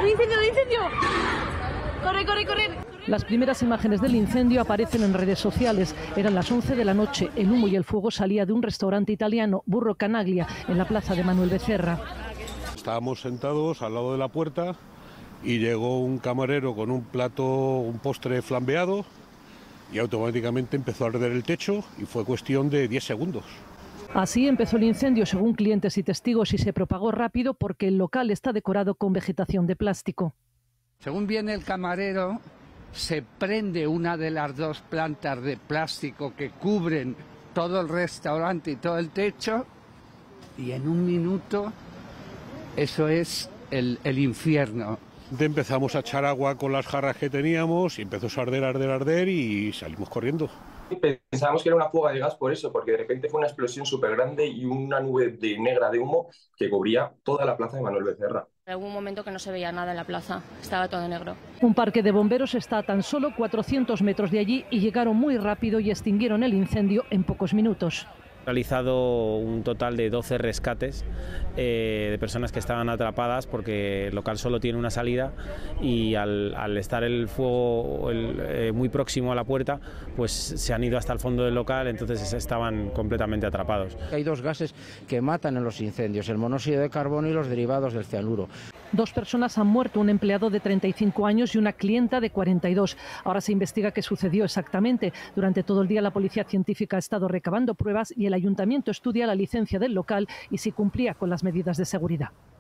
¡Un incendio, un incendio! ¡Corre, corre, corre! Las primeras imágenes del incendio aparecen en redes sociales. Eran las 11 de la noche. El humo y el fuego salía de un restaurante italiano, Burro Canaglia, en la plaza de Manuel Becerra. Estábamos sentados al lado de la puerta y llegó un camarero con un postre flambeado y automáticamente empezó a arder el techo y fue cuestión de 10 segundos. Así empezó el incendio, según clientes y testigos, y se propagó rápido porque el local está decorado con vegetación de plástico. Según viene el camarero, se prende una de las dos plantas de plástico que cubren todo el restaurante y todo el techo, y en un minuto eso es el infierno. Empezamos a echar agua con las jarras que teníamos y empezó a arder y salimos corriendo. Pensábamos que era una fuga de gas por eso, porque de repente fue una explosión súper grande y una nube negra de humo que cubría toda la plaza de Manuel Becerra. Hubo un momento que no se veía nada en la plaza, estaba todo negro. Un parque de bomberos está a tan solo 400 metros de allí y llegaron muy rápido y extinguieron el incendio en pocos minutos. Realizado un total de 12 rescates de personas que estaban atrapadas porque el local solo tiene una salida y al estar el fuego muy próximo a la puerta, pues se han ido hasta el fondo del local, entonces estaban completamente atrapados. Hay dos gases que matan en los incendios, el monóxido de carbono y los derivados del cianuro. 2 personas han muerto, un empleado de 35 años y una clienta de 42. Ahora se investiga qué sucedió exactamente. Durante todo el día la policía científica ha estado recabando pruebas y el ayuntamiento estudia la licencia del local y si cumplía con las medidas de seguridad.